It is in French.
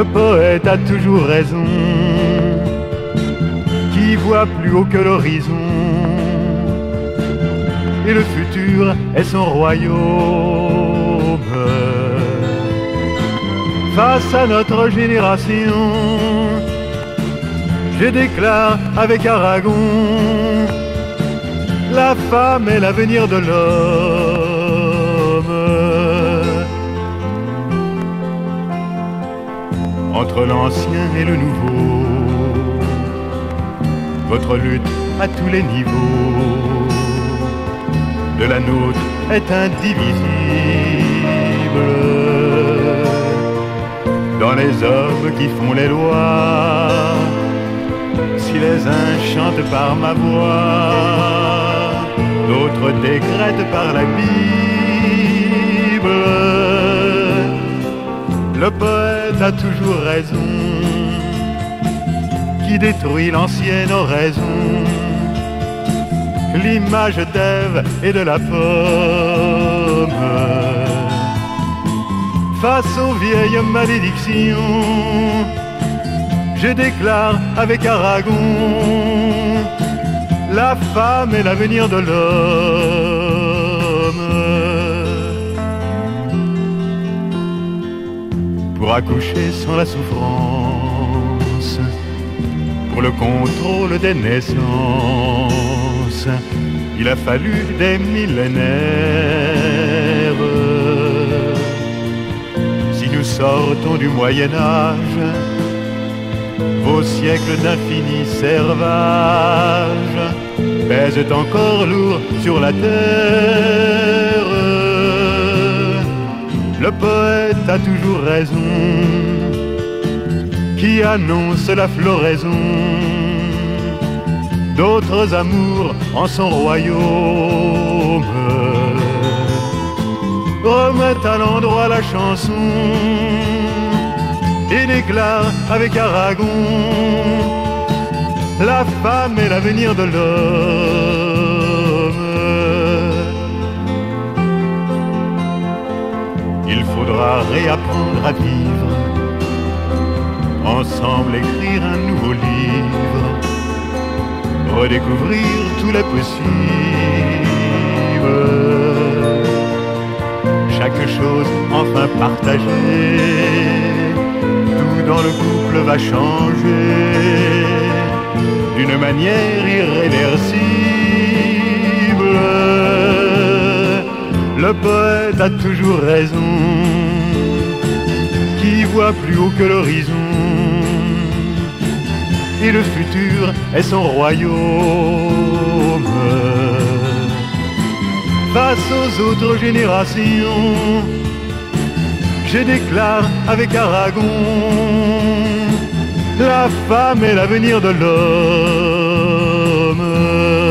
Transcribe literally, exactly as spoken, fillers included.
Le poète a toujours raison, qui voit plus haut que l'horizon, et le futur est son royaume. Face à notre génération, je déclare avec Aragon, la femme est l'avenir de l'homme. Entre l'ancien et le nouveau, votre lutte à tous les niveaux de la nôtre est indivisible. Dans les hommes qui font les lois, si les uns chantent par ma voix, d'autres décrètent par la Bible. Le poète a toujours raison, qui détruit l'ancienne oraison, l'image d'Ève et de la pomme. Face aux vieilles malédictions, je déclare avec Aragon, la femme est l'avenir de l'homme. Pour accoucher sans la souffrance, pour le contrôle des naissances, il a fallu des millénaires. Si nous sortons du Moyen-Âge, vos siècles d'infini servage pèsent encore lourd sur la terre. Le poète a toujours raison, qui annonce la floraison d'autres amours en son royaume. Remettent à l'endroit la chanson et déclare avec Aragon, la femme est l'avenir de l'homme. Il faudra réapprendre à vivre, ensemble écrire un nouveau livre, redécouvrir tous les possibles. Chaque chose enfin partagée, tout dans le couple va changer d'une manière irréversible. Le poète a toujours raison, qui voit plus haut que l'horizon, et le futur est son royaume. Face aux autres générations, je déclare avec Aragon, la femme est l'avenir de l'homme.